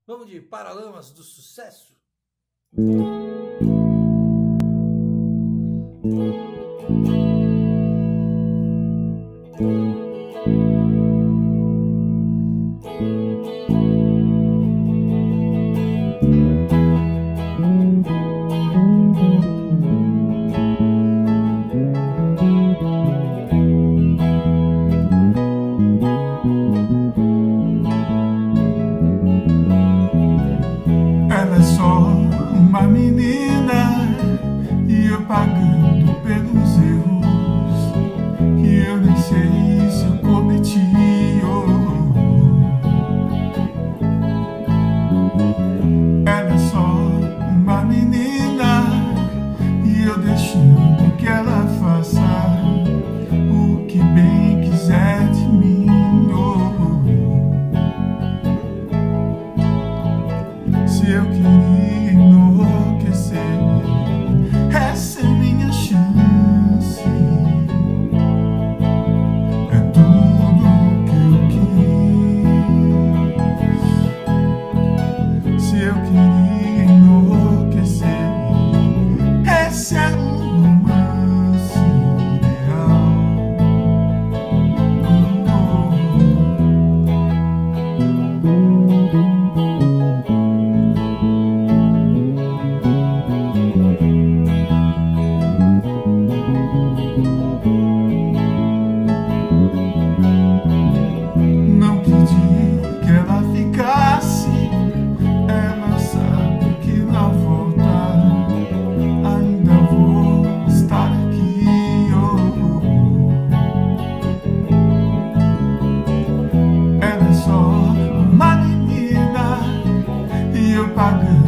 Vamos de Paralamas do Sucesso. Ela é só uma menina e eu pagando pelos erros que eu nem sei se eu cometi. Ela é só uma menina e eu deixando que ela faça o que bem quiser de mim. Se eu queria enlouquecer, essa é minha chance. É tudo que eu quis. Se eu queria enlouquecer, esse é um romance ideal. Não pedi que ela ficasse, ela sabe que na volta ainda vou estar aqui. Ela é só uma menina e eu pagando